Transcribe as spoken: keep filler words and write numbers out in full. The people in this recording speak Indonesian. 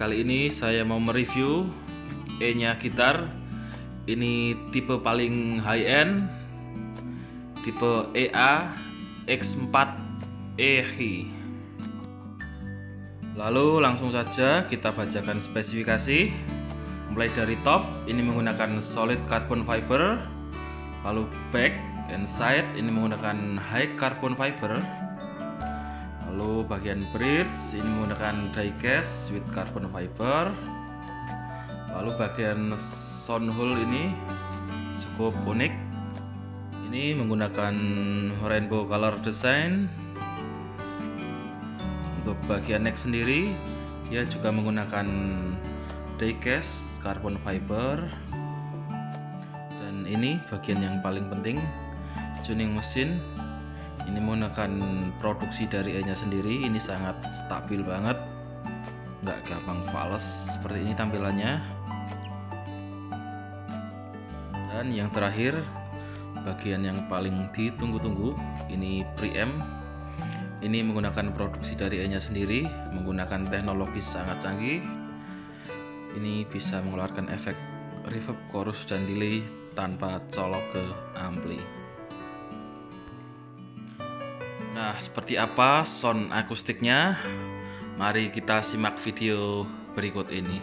Kali ini saya mau mereview E-nya gitar. Ini tipe paling high end, tipe E A X empat E H I. Lalu langsung saja kita bacakan spesifikasi. Mulai dari top, ini menggunakan solid carbon fiber. Lalu back and side, ini menggunakan high carbon fiber. Lalu bagian bridge ini menggunakan diecast with carbon fiber. Lalu bagian sound hole ini cukup unik. Ini menggunakan rainbow color design. Untuk bagian neck sendiri, dia juga menggunakan diecast carbon fiber. Dan ini bagian yang paling penting, tuning mesin. Ini menggunakan produksi dari E-nya sendiri. Ini sangat stabil banget, nggak gampang fals. Seperti ini tampilannya. Dan yang terakhir, bagian yang paling ditunggu-tunggu, ini preamp. Ini menggunakan produksi dari E-nya sendiri, menggunakan teknologi sangat canggih. Ini bisa mengeluarkan efek reverb, chorus, dan delay tanpa colok ke ampli. Nah, seperti apa sound akustiknya? Mari kita simak video berikut ini.